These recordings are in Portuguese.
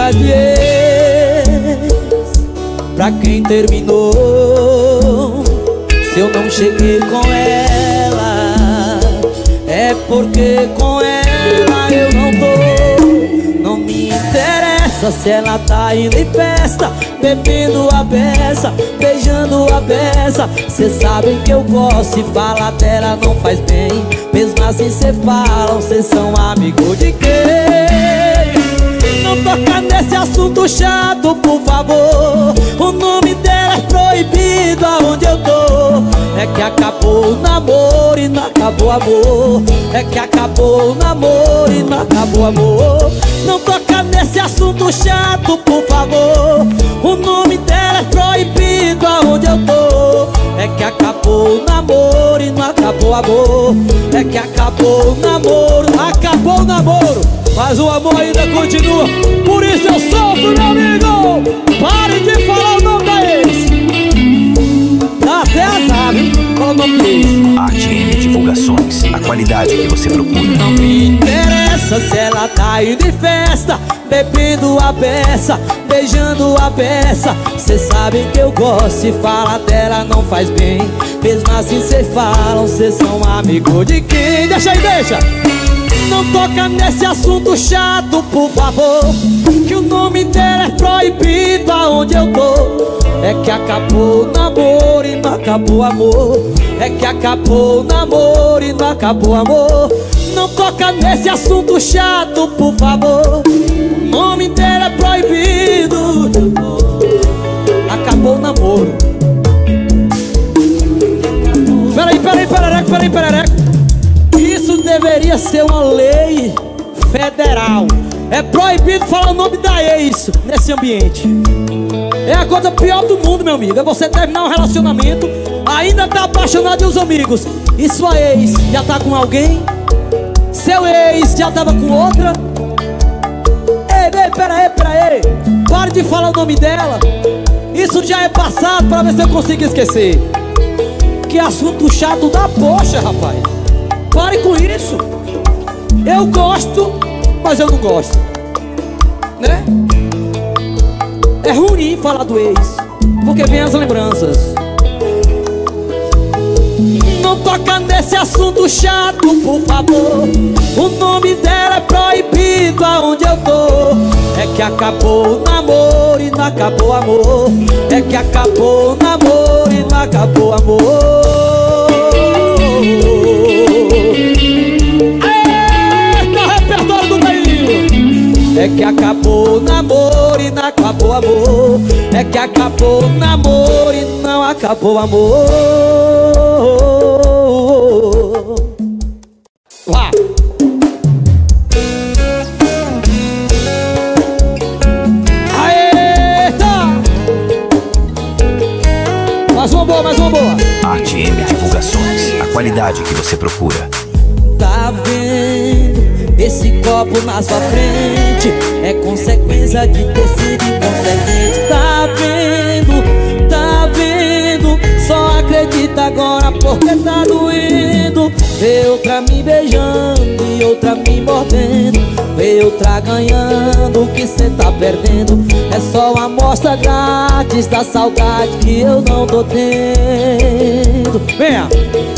lembrar de ex, pra quem terminou. Se eu não cheguei com ela, é porque com ela eu não tô. Não me interessa se ela tá indo em festa, bebendo a beça, beijando a beça. Cê sabe que eu gosto e falar dela não faz bem. Mesmo assim cê falam, cês são amigos de quem? Não toca nesse assunto chato, por favor. O nome dela é proibido aonde eu tô. É que acabou o namoro e não acabou o amor. É que acabou o namoro e não acabou o amor. Não toca nesse assunto chato, por favor. O nome dela é proibido aonde eu tô. É que acabou o namoro e não acabou o amor. É que acabou o namoro, acabou o namoro, mas o amor ainda continua. Por isso eu sofro, meu amigo. Pare de falar o nome da ex. Dá até azar, hein? Fala o nome deles. ATM Divulgações, a qualidade que você procura. Não me interessa se ela tá indo em festa, bebendo a beça, beijando a beça. Cê sabe que eu gosto e falar dela não faz bem. Mesmo assim cê falam, cês são amigos de quem? Deixa aí, deixa. Não toca nesse assunto chato, por favor, que o nome dela é proibido aonde eu tô. É que acabou o namoro e não acabou o amor. É que acabou o namoro e não acabou o amor. Não toca nesse assunto chato, por favor. O nome dela é proibido. Acabou o namoro. Peraí, perereco. Isso deveria ser uma lei federal. É proibido falar o nome da ex nesse ambiente. É a coisa pior do mundo, meu amigo. É você terminar um relacionamento, ainda tá apaixonado dos amigos, e sua ex já tá com alguém? Seu ex já tava com outra? Ei, peraí. Pare de falar o nome dela. Isso já é passado, pra ver se eu consigo esquecer. Que assunto chato da poxa, rapaz. Pare com isso. Eu gosto, mas eu não gosto, né? É ruim falar do ex, porque vem as lembranças. Não toca nesse assunto chato, por favor. O nome dela é proibido aonde eu tô. É que acabou o namoro e não acabou o amor. É que acabou o namoro e não acabou o amor. Eita, repertório do meio. É que acabou o namoro e não acabou o amor. É que acabou o namoro e não acabou o amor. Lá. Mais uma boa. ATM Divulgações, a qualidade que você procura. Tá vendo esse copo na sua frente? É consequência de ter sido inconsequente. Tá vendo, só acredita agora porque tá doendo. Vê outra me beijando e outra me mordendo. Vê outra ganhando, o que cê tá perdendo? É só uma amostra grátis da saudade que eu não tô tendo. Venha!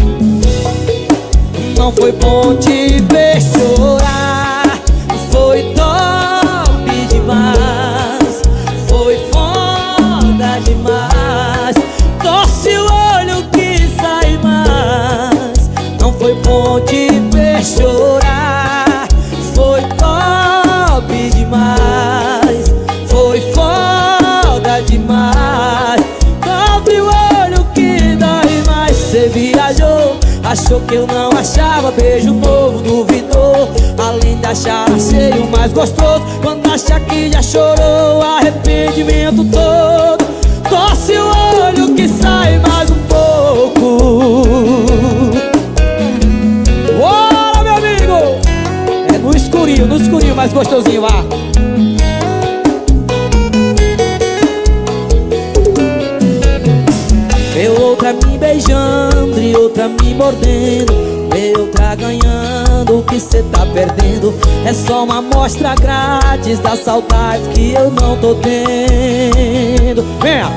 Não foi bom te ver chorar, foi top demais, foi foda demais. Torce o olho que sai mais. Não foi bom te ver chorar, foi top demais, foi foda demais. Abre o olho que dói mais. Cê viajou, achou que eu não achava, beijo novo, duvidou. Além de achar, achei o mais gostoso. Quando acha que já chorou, arrependimento todo. Torce o olho que sai mais um pouco. Bora, meu amigo! É no escurinho mais gostosinho, vá. Vê outra me beijando e outra me mordendo. Vê outra ganhando, do que cê tá perdendo. É só uma amostra grátis da saudade que eu não tô tendo. Venha!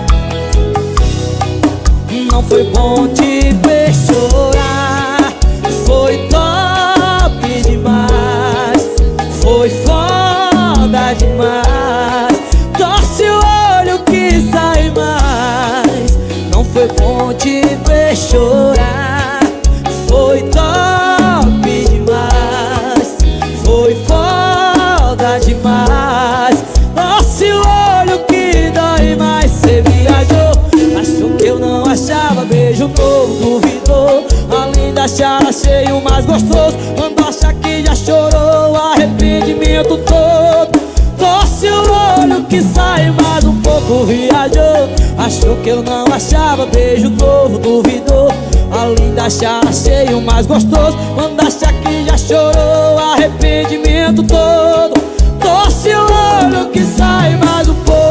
Não foi bom te ver chorar, foi top demais, foi foda demais. Torce o olho que sai mais. Não foi bom te ver chorar, foi top demais, foi foda demais. Torce o olho que dói mais. Cê viajou, achou que eu não achava. Beijo novo, duvidou. Além da achar, achei o mais gostoso. Quando acha que já chorou, arrependimento todo. Torce o olho que sai mais um pouco. Viajou, achou que eu não achava. Beijo novo, duvidou. Além da achar, achei o mais gostoso. Quando acha que já chorou, arrependimento todo. Torce o olho que sai mais um pouco.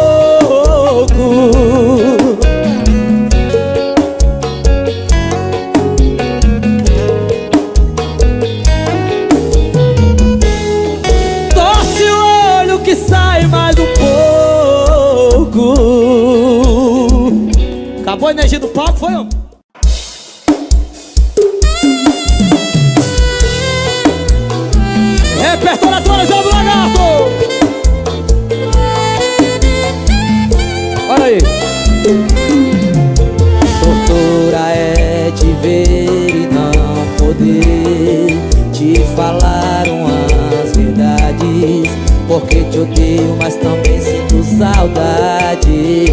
Torce o olho que sai mais um pouco. Acabou a energia do palco, foi, homem? Repertório atualizado do Lagarto. Olha aí. Tortura é te ver e não poder te falar umas verdades. Porque te odeio, mas também sinto saudade.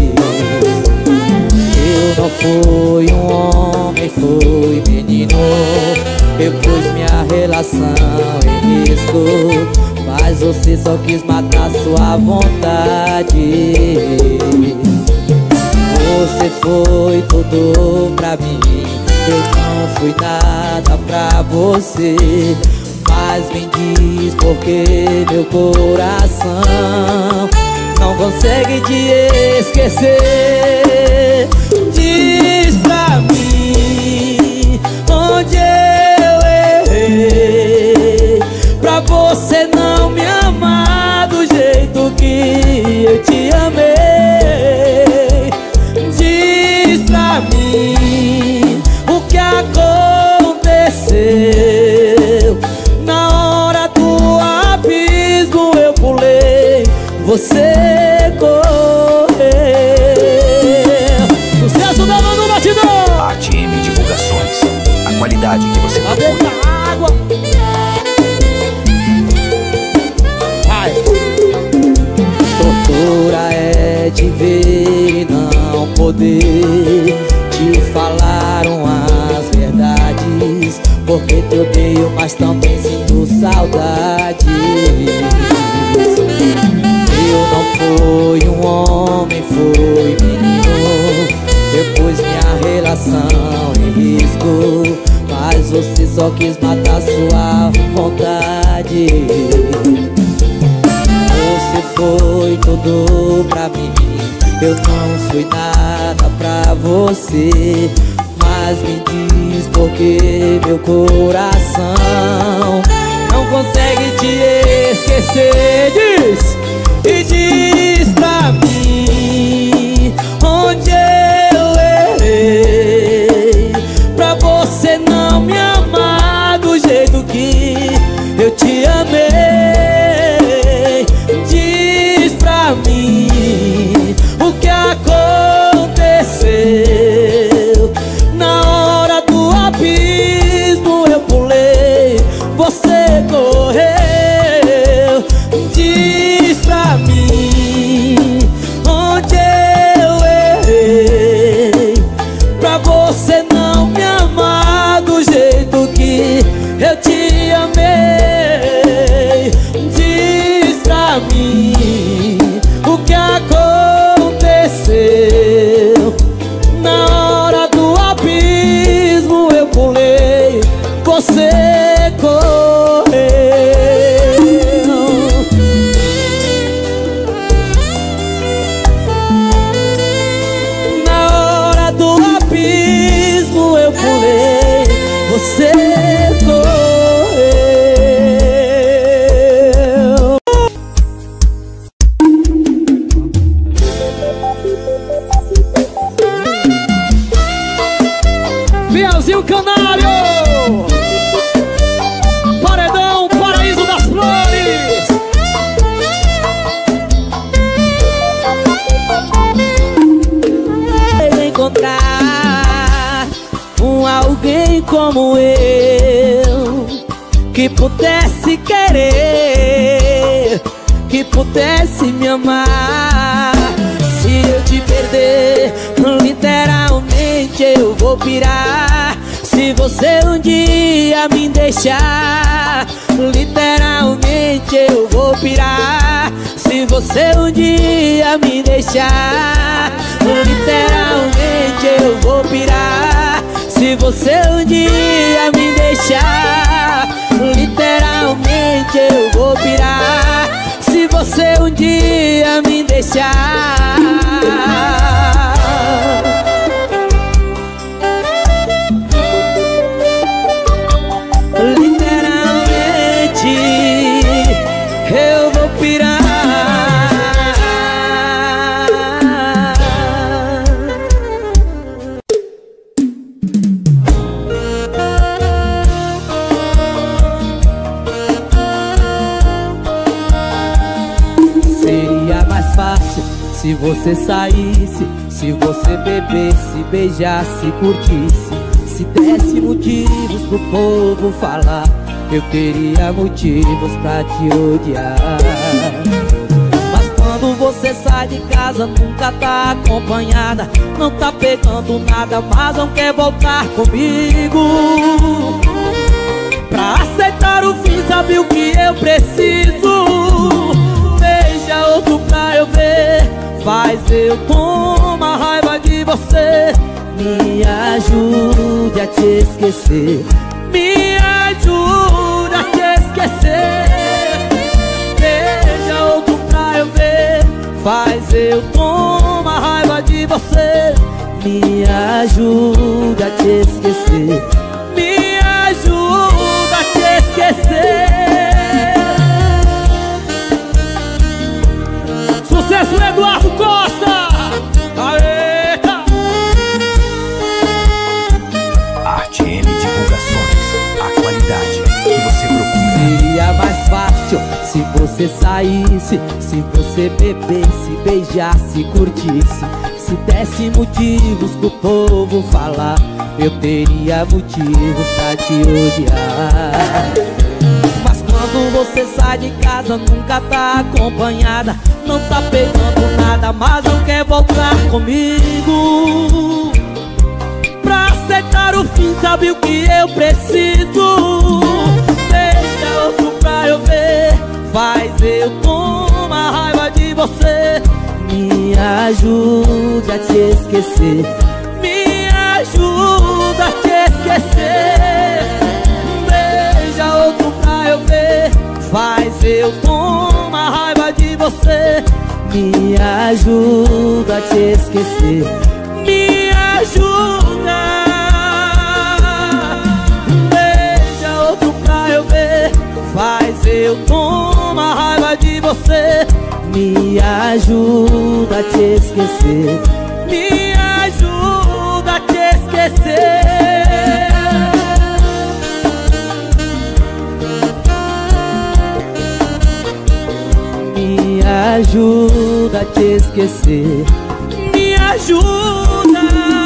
Eu não fui um homem, fui menino. Eu pus minha relação em risco, mas você só quis matar sua vontade. Você foi tudo pra mim, eu não fui nada pra você. Mas me diz porque meu coração não consegue te esquecer. Diz pra mim onde eu errei pra você não me amar do jeito que eu te amei. Diz pra mim o que aconteceu. Na hora do abismo eu pulei, você correu. Sucesso da Manu Batidão. ATM Divulgações, a qualidade que você Cadê procura. a água? Vai. Tortura é te ver e não poder te falar umas verdades. Porque te odeio, mas também sinto saudade. Eu não fui um homem, fui menino. Eu pus minha relação em risco, mas você só quis matar sua vontade. Você foi tudo pra mim, eu não fui nada pra você. Mas me diz porque meu coração não consegue te esquecer. Diz, e diz pra mim onde eu errei pra você não me amar do jeito que eu te amei. Diz pra mim o que aconteceu. Na hora do abismo eu pulei, você correu. Diz pra como eu, que pudesse querer, que pudesse me amar. Se eu te perder, literalmente eu vou pirar. Se você um dia me deixar, literalmente eu vou pirar. Se você um dia me deixar, literalmente eu vou pirar. Se você um dia me deixar, literalmente eu vou pirar. Se você um dia me deixar, literalmente eu vou pirar. Seria mais fácil se você saísse, se você bebesse, beijasse, curtisse, se desse motivos pro povo falar, eu teria motivos pra te odiar. Mas quando você sai de casa, nunca tá acompanhada, não tá pegando nada, mas não quer voltar comigo. Pra aceitar o fim, sabe o que eu preciso? Beija outro pra eu ver, faz eu tomar raiva de você. Me ajude a te esquecer, me ajuda a te esquecer. Beija outro pra eu ver, faz eu tomar raiva de você. Me ajuda a te esquecer, me ajuda a te esquecer. Sucesso, Eduardo Costa! Aeta! Arte M Divulgações, a qualidade que você procura. Seria mais fácil se você saísse, se você bebesse, beijasse, curtisse, se desse motivos pro povo falar, eu teria motivos pra te odiar. Mas quando você sai de casa, nunca tá acompanhada, não tá pegando nada, mas não quer voltar comigo. Pra aceitar o fim, sabe o que eu preciso? Deixa outro pra eu ver, faz eu tomar raiva de você. Me ajuda a te esquecer, me ajuda a te esquecer. Beija outro pra eu ver, faz eu tomar raiva de você. Me ajuda a te esquecer, me ajuda. Beija outro pra eu ver, faz eu tomar raiva de você. Me ajuda a te esquecer, me ajuda a te esquecer. Me ajuda a te esquecer, me ajuda.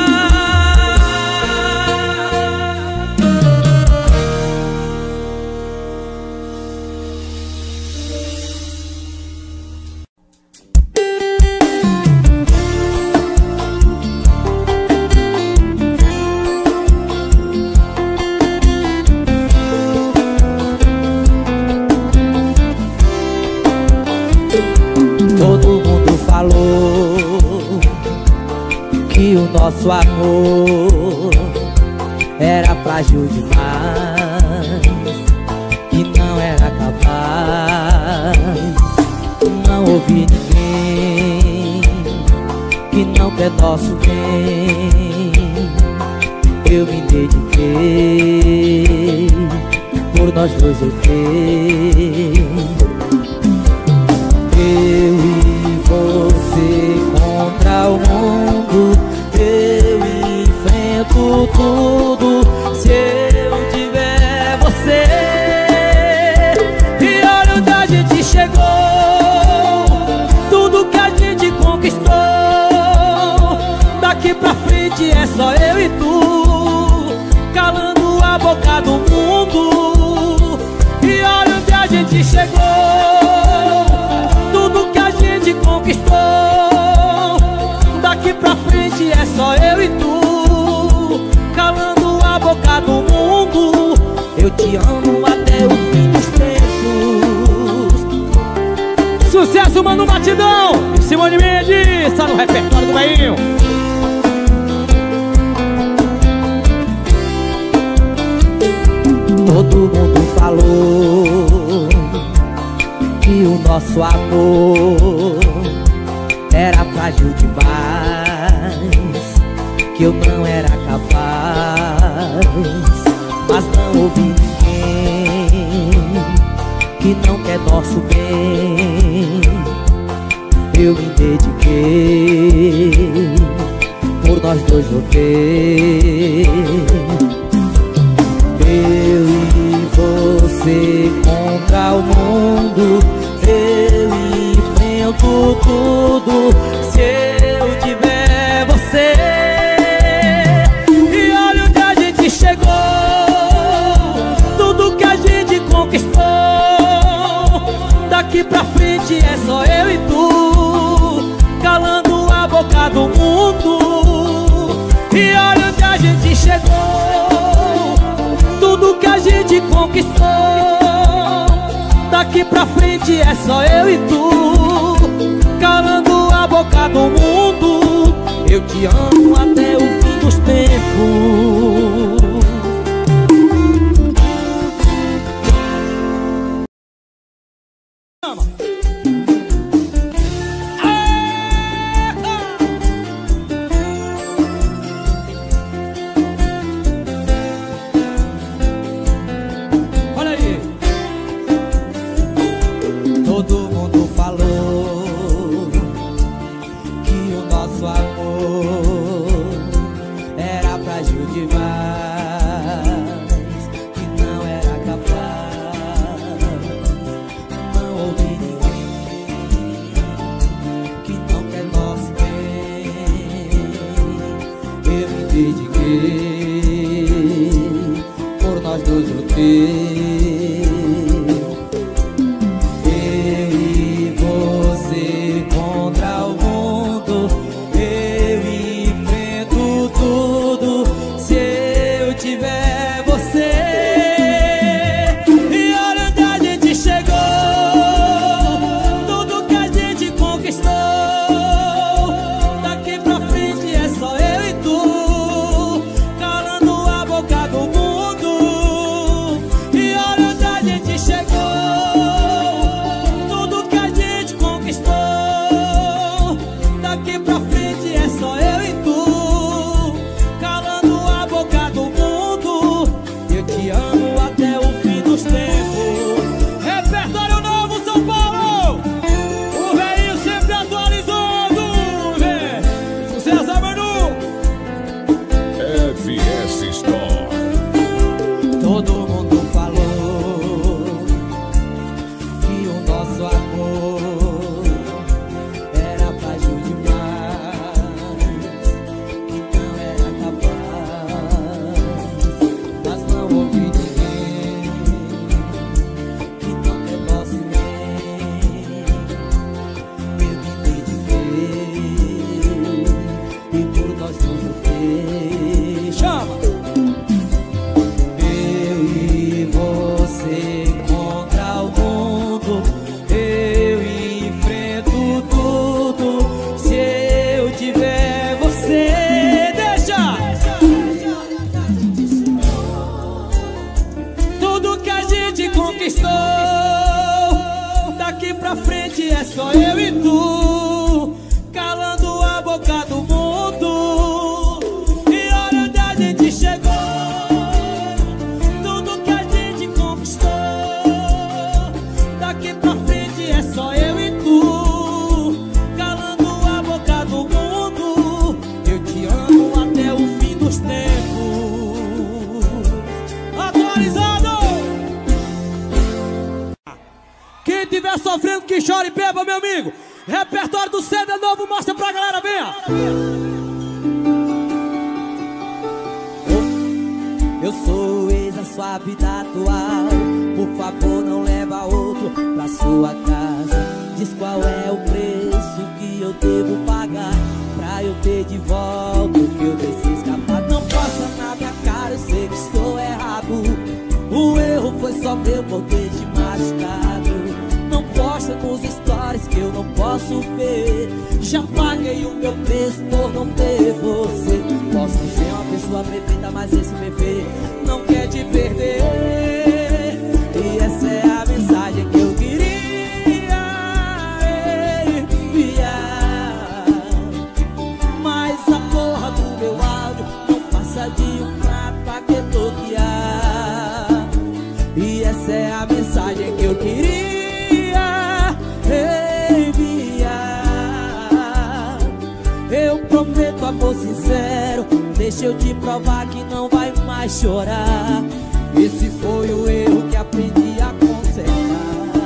Todo mundo falou que o nosso amor era frágil demais, que não era capaz. Não ouvi ninguém que não quer nosso bem. Eu me dediquei, por nós dois eu dei. Eu e você contra o mundo, eu enfrento tudo se eu tiver você. E olha onde a gente chegou, tudo que a gente conquistou. Daqui pra frente é só eu e tu, calando gente chegou, tudo que a gente conquistou. Daqui pra frente é só eu e tu, calando a boca do mundo. Eu te amo até o fim dos tempos. Sucesso, Mano Batidão, Simone Mendes, tá no repertório do Bahia. Todo mundo falou que o nosso amor era frágil demais, que eu não era capaz. Mas não ouvi ninguém que não quer nosso bem. Eu me dediquei, por nós dois lutei. Eu e você contra o mundo, eu enfrento tudo se eu tiver você. E olha onde a gente chegou, tudo que a gente conquistou. Daqui pra frente é só eu e tu, calando a boca do mundo. E olha onde a gente chegou, tudo que a gente conquistou. Daqui pra frente é só eu e tu, calando a boca do mundo. Eu te amo até o fim dos tempos. Por nós dois lutei. Eu e você contra o mundo, eu enfrento tudo se eu tiver você. E olha onde a gente chegou, tudo que a gente conquistou. Daqui pra frente é só eu e tu, calando a boca do mundo. E olha onde a gente chegou, tudo que a gente conquistou. Daqui pra frente é só eu e tu, calando a boca do mundo. Eu te amo até o fim dos tempos. Repertório novo, São Paulo, o velhinho sempre atualizando, velho. Sucesso, Manu. FS Store. Todo mundo falou que o nosso amor era frágil demais, que não era capaz. Mas não ouvi ninguém que não quer nosso bem. Eu me dediquei e por nós dois lutei. Chama! Eu e você contra o mundo, eu enfrento tudo se eu tiver você. Deixa! Tudo que a gente conquistou, daqui pra frente é só eu e tu, calando a boca do mundo. E olha onde a gente chegou, tudo que a gente conquistou. Daqui pra frente é só eu e tu, calando a boca do mundo. Eu te amo até o fim dos tempos. Atualizado! Quem tiver sofrendo, que chore e beba, meu amigo. Repertório do CD novo, mostra pra galera, venha! Eu sou o ex da sua vida atual, por favor não leva outro. diz qual é o preço que eu devo pagar pra eu ter de volta o que eu deixei escapar. Não possa na minha cara, eu sei que estou errado. O erro foi só meu por ter te machucado. Não posta nos stories que eu não posso ver. Já paguei o meu preço por não ter você. Posso não ser uma pessoa perfeita, mas esse bebê não quer te perder. E essa é a mensagem que eu queria enviar. Mas a porra do meu áudio não passa de um prato pra que bloquear. E essa é a mensagem que eu queria enviar. Eu prometo amor sincero, deixa eu te provar que não vai mais chorar. Esse foi o erro que aprendi a consertar.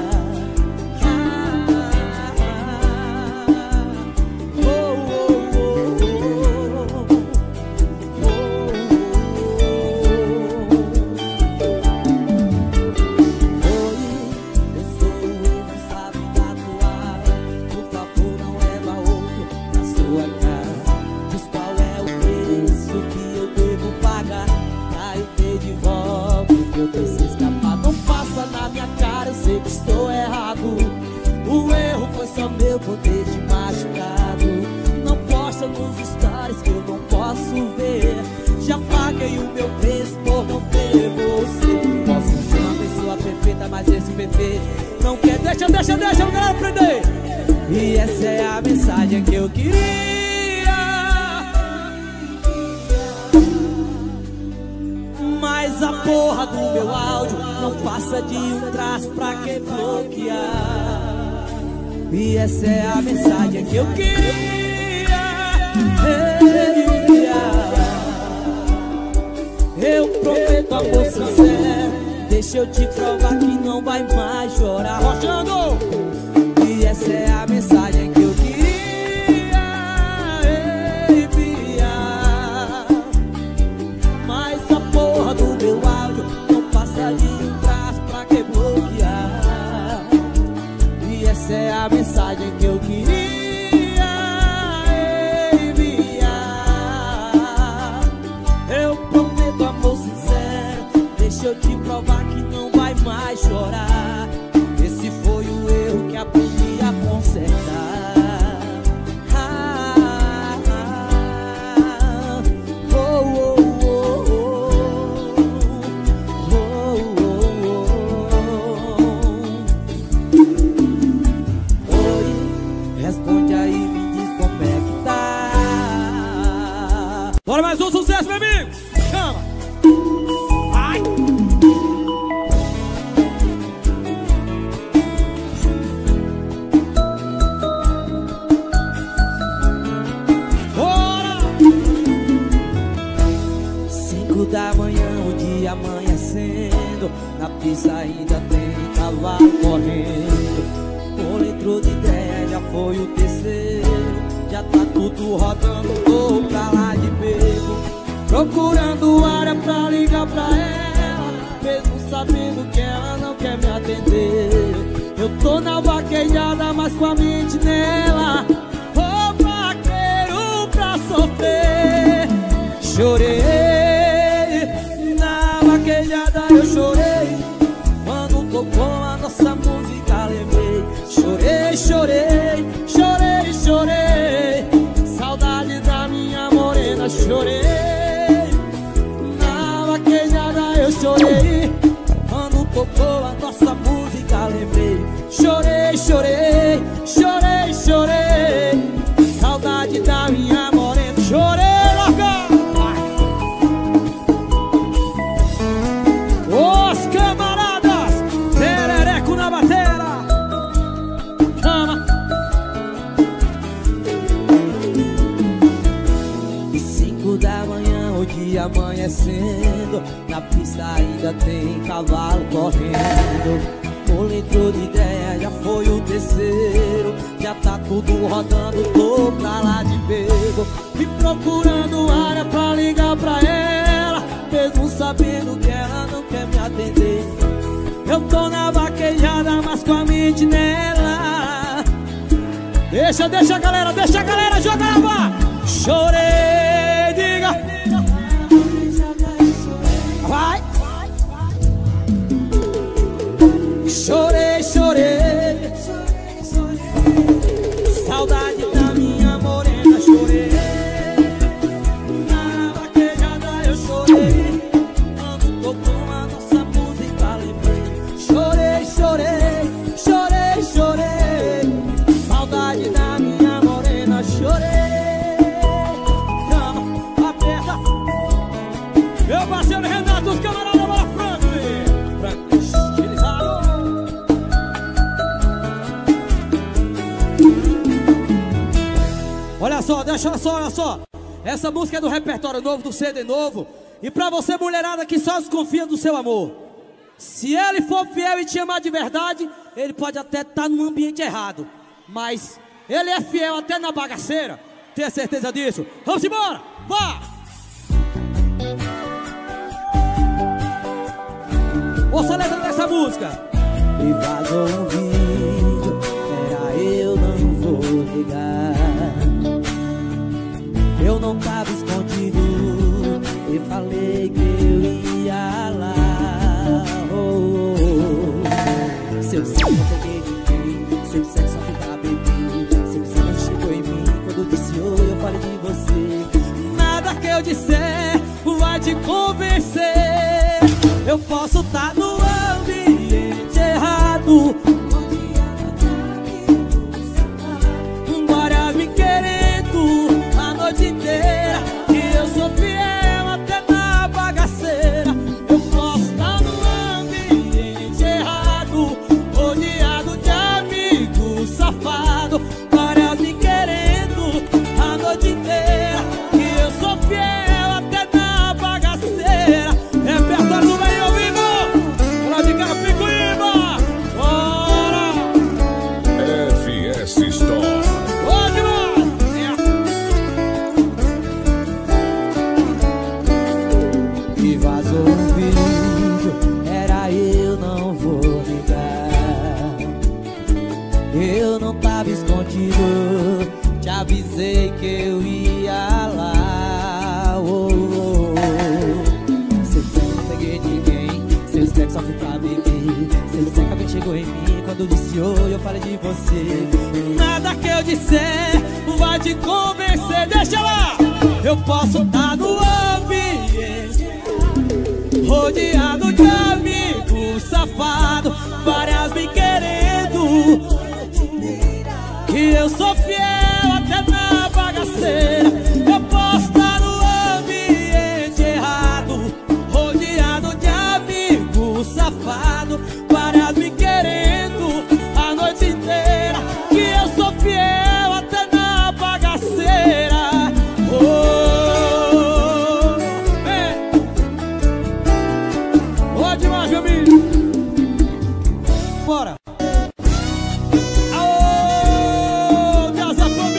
Estou errado, o erro foi só meu por ter te machucado. Não posta nos stories que eu não posso ver. Já paguei o meu preço por não ter você. Posso ser uma pessoa perfeita, mas esse perfeito não quer. Deixa, eu quero aprender. E essa é a mensagem que eu queria. Mas a porra do meu áudio não passa de um traço pra que bloquear. E essa é a mensagem que eu queria enviar. Eu prometo amor sincero, deixa eu te provar que não vai mais chorar. Rochando! E essa é a mensagem que eu queria enviar. Mas a porra do meu áudio não passa de um traço pra que bloquear. E essa é a mensagem que eu queria enviar. Eu prometo amor sincero, deixa eu te provar que não vai mais chorar. Esse foi o erro que aprendi a consertar. Bora mais um sucesso, meu amigo! Chama! Ai! Bora! 5 da manhã, o dia amanhecendo. Na pista ainda tem cavalo correndo. O litro de ideia já foi o terceiro. Já tá tudo rodando, tô pra lá de bebo. Procurando área pra ligar pra ela, mesmo sabendo que ela não quer me atender. Eu tô na vaquejada, mas com a mente nela. Ô vaqueiro pra sofrer. Chorei, na vaquejada eu chorei. Quando tocou a nossa música lembrei. Chorei, chorei, chorei, chorei. Saudade da minha morena, chorei. Na vaquejada eu chorei. Quando tocou a nossa música lembrei. Chorei, chorei, chorei, chorei. Saudade da minha morena, chorei, larga! Os camaradas, perereco na batera. Chama! 5 da manhã, o dia amanhecendo. Na pista ainda tem cavalo correndo. O litro de ideia já foi o terceiro. Já tá tudo rodando, tô pra lá de bebo. E procurando área pra ligar pra ela, mesmo sabendo que ela não quer me atender. eu tô na vaquejada, mas com a mente nela. Deixa a galera, joga na vá. Chorei, diga. Vai. Chorei. Saudade da minha morena, chorei. Na vaquejada eu chorei. Quando tocou a nossa música, lembrei. Chorei. Saudade da minha morena, chorei. Cama aperta. Meu parceiro Renato, os camaradas Bola Franco estilizado. Olha só. Essa música é do repertório novo, do CD novo. E pra você, mulherada, que só desconfia do seu amor, se ele for fiel e te amar de verdade, ele pode até estar num ambiente errado, mas ele é fiel até na bagaceira. Tenha certeza disso. Vamos embora, vá! Ouça a letra dessa música. Me vazou um vídeo, era eu, não vou negar. Eu não tava escondido e falei que eu ia lá. Seu sexo não peguei ninguém, seu sexo só fica bebendo. Seu sexo chegou em mim quando disse oi, eu falei de você. Nada que eu disser vai te convencer. Eu posso estar no ambiente errado, várias me querendo a noite inteira, e eu sou fiel até na bagaceira. Eu posso estar no ambiente errado, rodeado de amigos safados, várias me querendo a noite inteira, e eu sou fiel até na bagaceira. Repertório do meio ao vivo, lá de Carapicuíba, bora! FS Store. Me vazou um vídeo, era eu, não vou negar. Eu não tava escondido, te avisei que eu ia lá. Seu sexo não peguei ninguém, seu sexo só fui pra beber. Seu sexo alguém chegou em mim quando disse oi, eu falei de você. Nada que eu disser vai te convencer. Deixa lá! Eu posso estar no ambiente rodeado de amigos safados, várias me querendo, que eu sou fiel até na bagaceira. Eu posso estar no ambiente errado, rodeado de amigos safados, várias me querendo a noite inteira, que eu sou fiel até na bagaceira. Demais, meu amigo. Bora. Aô, Casa Pão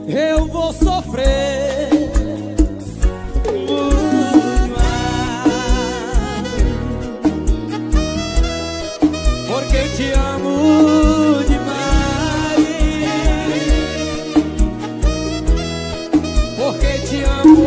eu vou sofrer muito mais, porque te amo demais, porque te amo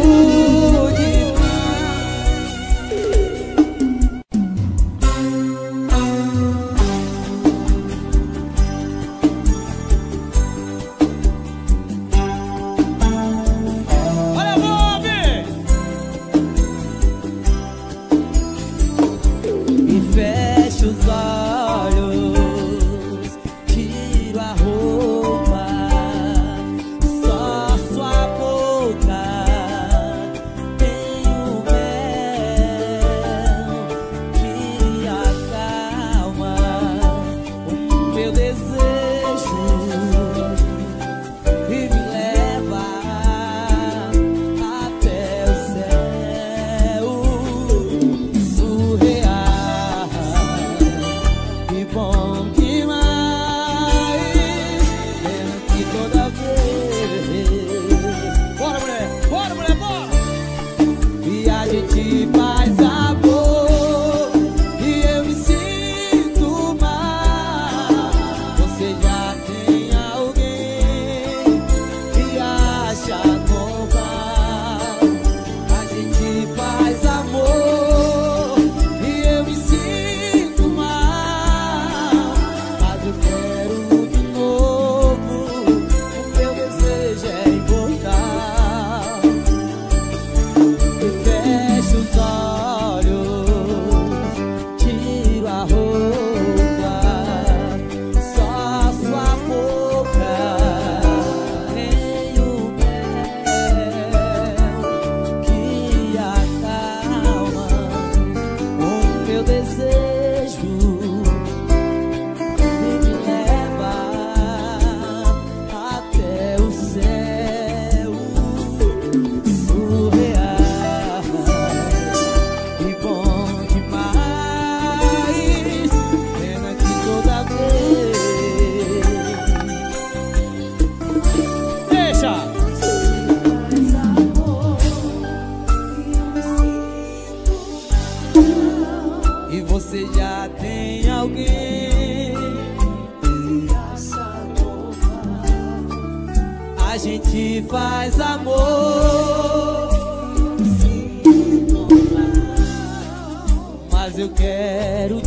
faz amor, mas eu quero